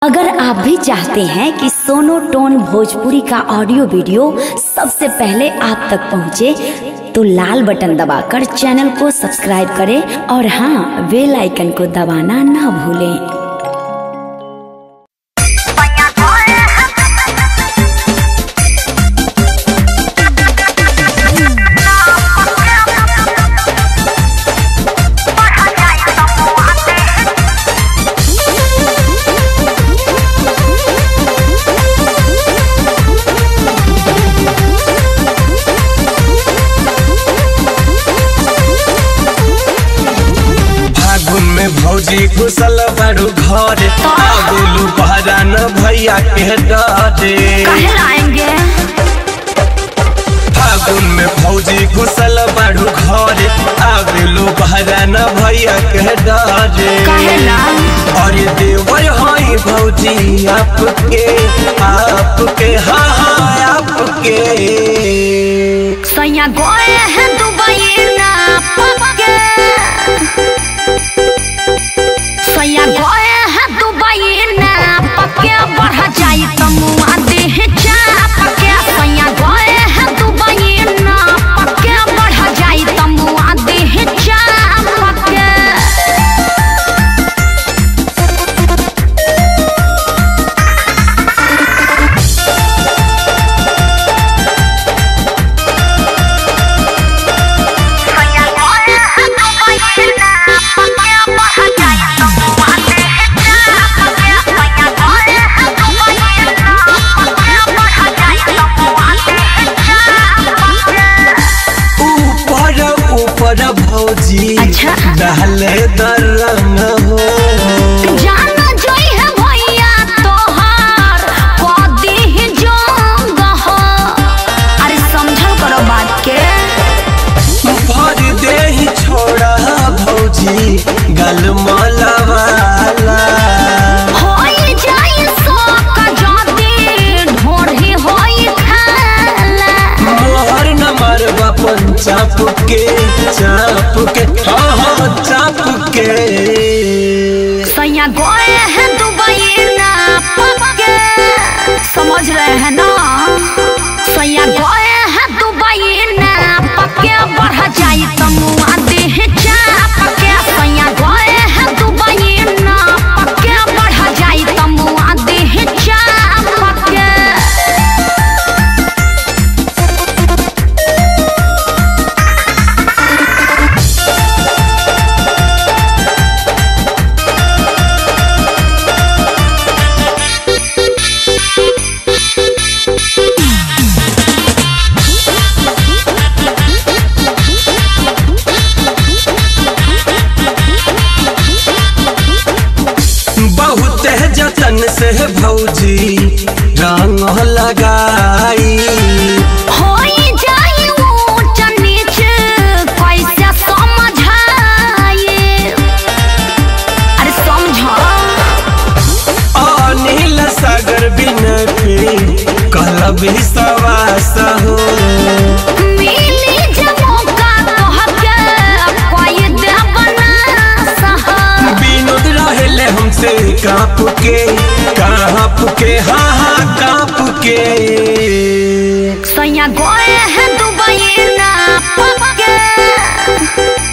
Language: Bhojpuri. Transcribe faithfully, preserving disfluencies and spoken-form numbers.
अगर आप भी चाहते हैं कि सोनो टोन भोजपुरी का ऑडियो वीडियो सबसे पहले आप तक पहुंचे, तो लाल बटन दबाकर चैनल को सब्सक्राइब करें और हाँ, बेल आइकन को दबाना ना भूलें। भौजी घुसल बड़ू घर आगुलू बहरान भैया के डरे आएंगे। फागुन में भौजी घुसल बड़ू घर आगुलू बहरान भैया के डरे और देवर हई भौजी आपके आपके हाँ हाँ आपके सैया गोए हैं दुबई ना पक्के, सैया गोए हैं दुबई ना पक्के, बढ़ जाई तो मुआ देह चाप के। सैया गोए हैं दुबई ना पक्के, बढ़ जाई तो मुआ देह चाप के। भौजी अच्छा डाले दरंग हो जाना जोई है भैया तोहार कदी ही जोंग हो। अरे समझल करो बात के, भर दे ही छोड़ा भौजी गल माला वाला होई जाई सो का जाती ढोढ़ी होई खाला। मोहर न मरवा पंचाप के चाप के हाँ हाँ चाप के। सैया गोए हैं दुबई ना पक्के, समझ रहे हैं ना। सैया गोए हैं दुबई ना पक्के, बढ़ जाई तो मुआ देह चाप के। सैया गोए हैं दुबई ना पक्के, बढ़ जाई तो मुआ देह चाप के। बहुत जतन से भौजी रंग लगाई होई जाई ऊंच नीच कैसे समझाए। अरे समझो अनिल सागर बिनती कल भी सवास हो मिली जब मौका तो हके कोई दे बना सहा। विनोद रहले हमसे काप के काप के हाँ हाँ काप के। सैया गोए हैं दुबई ना पक्के,